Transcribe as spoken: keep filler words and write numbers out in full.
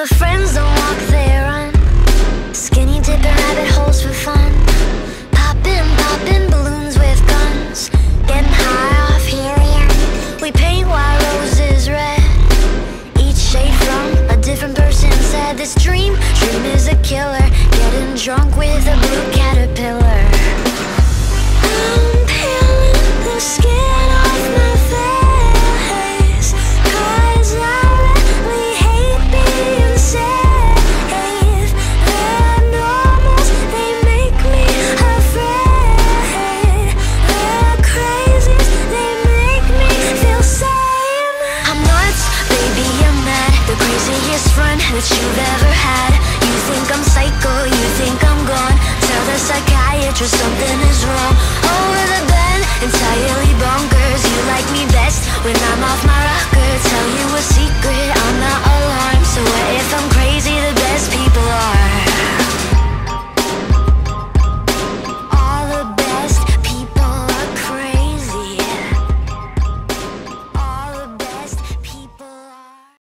my friends don't walk, they run. Skinny dipping rabbit holes for fun. Popping, popping balloons with guns. Getting high off helium. We paint white roses red. Each shade from a different person said this dream, dream is a killer. Getting drunk with a blue caterpillar. I'm peeling the skin off my face, 'cause I really hate being safe. The normals, they make me afraid. The crazies, they make me feel sane. I'm nuts, baby, I'm mad. The craziest friend that you've ever had. You think I'm psycho, you think I'm gone. Tell the psychiatrist something is wrong.